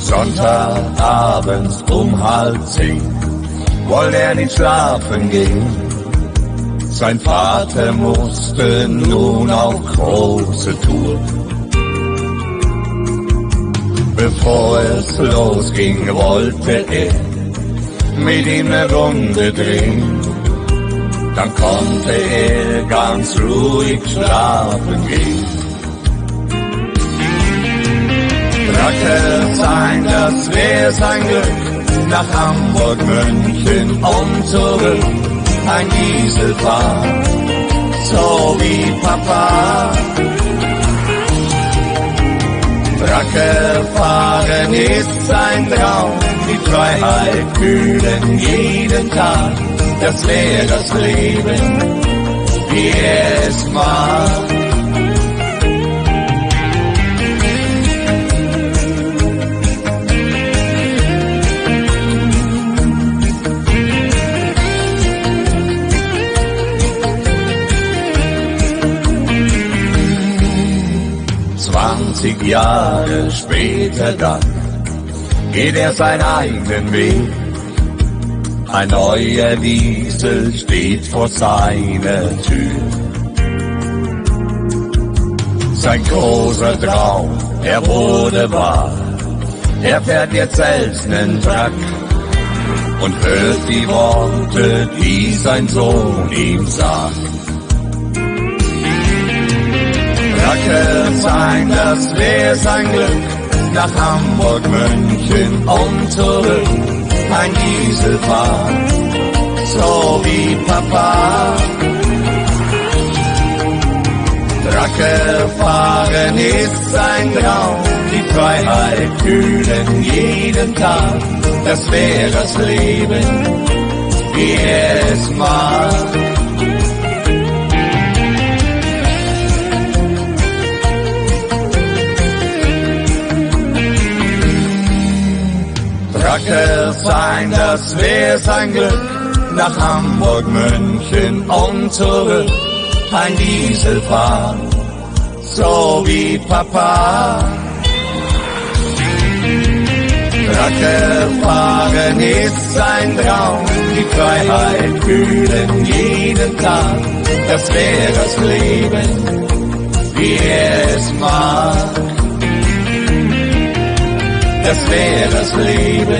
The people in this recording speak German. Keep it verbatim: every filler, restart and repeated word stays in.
Sonntagabends um halb zehn wollte er nicht schlafen gehen. Sein Vater musste nun auf große Tour. Bevor es losging, wollte er mit ihm eine Runde drehen. Dann konnte er ganz ruhig schlafen gehen. Tracker sein, das wär sein Glück, nach Hamburg, München und zurück. Ein Dieselfahrer, so wie Papa. Tracker fahren ist sein Traum, die Freiheit fühlen jeden Tag. Das wär das Leben, wie er es mag. zwanzig Jahre später dann geht er seinen eigenen Weg. Ein neuer Diesel steht vor seiner Tür. Sein großer Traum, er wurde wahr. Er fährt jetzt selbst nen Truck und hört die Worte, die sein Sohn ihm sagt. Trucker sein, das wär sein Glück, nach Hamburg, München und zurück. Ein Dieselfahrer, so wie Papa. Trucker fahren ist sein Traum, die Freiheit fühlen jeden Tag. Das wär das Leben, wie er es mag. Trucker sein, das wär sein Glück, nach Hamburg, München und zurück. Ein Dieselfahrer, so wie Papa. Trucker fahren ist sein Traum, die Freiheit fühlen jeden Tag. Das wär das Leben, wie er es mag. Das wär das Leben,